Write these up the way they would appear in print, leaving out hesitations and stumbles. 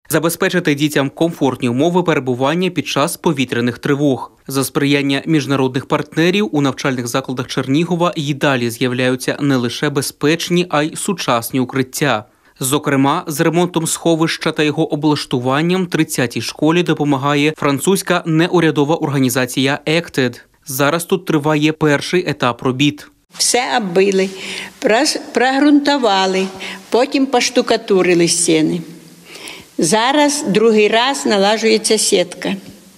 Забезпечити дітям комфортні умови перебування під час повітряних тривог. За сприяння міжнародних партнерів у навчальних закладах Чернігова й далі з'являються не лише безпечні, а й сучасні укриття. Зокрема, з ремонтом сховища та його облаштуванням 30-й школі допомагає французька неурядова організація «Acted». Зараз тут триває перший етап робіт. Все оббили, прогрунтували, потім поштукатурили стіни. Зараз другий раз налажується сітка.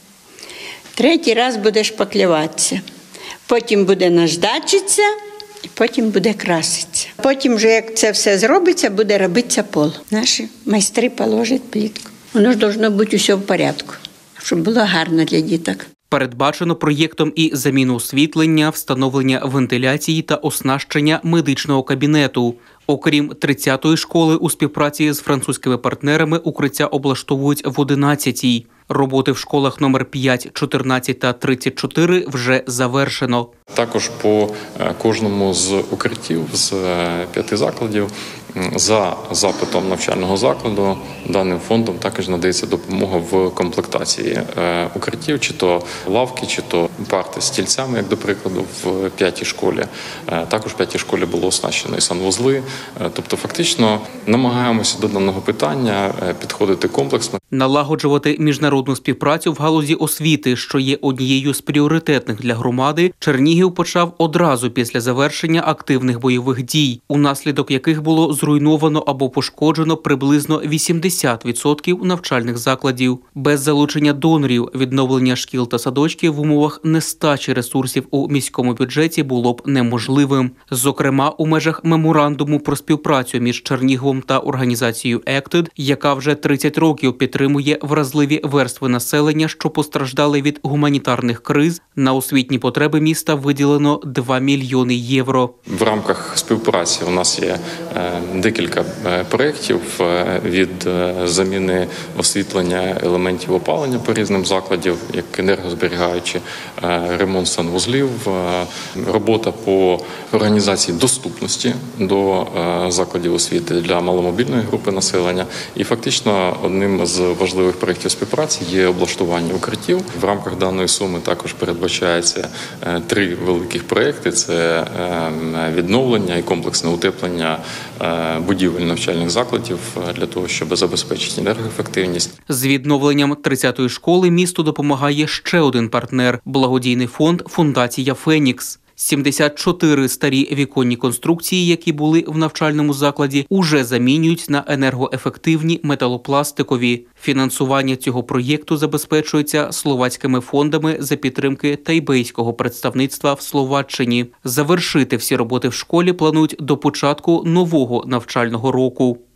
Третій раз буде шпаклюватися. Потім буде наждачитися, і потім буде краситися. Потім, вже як це все зробиться, буде робитися пол. Наші майстри положать плитку. Воно ж має бути все в порядку, щоб було гарно для діток. Передбачено проєктом і заміну освітлення, встановлення вентиляції та оснащення медичного кабінету. Окрім 30-ї школи, у співпраці з французькими партнерами укриття облаштовують в 11-й. Роботи в школах номер 5, 14 та 34 вже завершено. Також по кожному з укриттів, з 5 закладів, за запитом навчального закладу, даним фондом також надається допомога в комплектації укриттів, чи то лавки, чи то парти з стільцями, як до прикладу, в 5-й школі. Також в 5-й школі було оснащено і санвузли. Тобто фактично намагаємося до даного питання підходити комплексно. Налагоджувати міжнародну співпрацю в галузі освіти, що є однією з пріоритетних для громади, Чернігів почав одразу після завершення активних бойових дій, унаслідок яких було зруйновано або пошкоджено приблизно 80% навчальних закладів. Без залучення донорів відновлення шкіл та садочків в умовах нестачі ресурсів у міському бюджеті було б неможливим. Зокрема, у межах меморандуму про співпрацю між Черніговом та організацією «Acted», яка вже 30 років підтримує вразливі верстви населення, що постраждали від гуманітарних криз, на освітні потреби міста виділено 2 мільйони євро. В рамках співпраці у нас є декілька проєктів від заміни освітлення елементів опалення по різним закладам, як енергозберігаючі, ремонт санвузлів, робота по організації доступності до закладів освіти для маломобільної групи населення. І фактично одним з важливих проєктів співпраці є облаштування укриттів. В рамках даної суми також передбачається 3 великих проєкти – це відновлення і комплексне утеплення будівель навчальних закладів для того, щоб забезпечити енергоефективність. З відновленням 30-ї школи місту допомагає ще один партнер – благодійний фонд «Фундація Фенікс». 74 старі віконні конструкції, які були в навчальному закладі, уже замінюють на енергоефективні металопластикові. Фінансування цього проєкту забезпечується словацькими фондами за підтримки тайбейського представництва в Словаччині. Завершити всі роботи в школі планують до початку нового навчального року.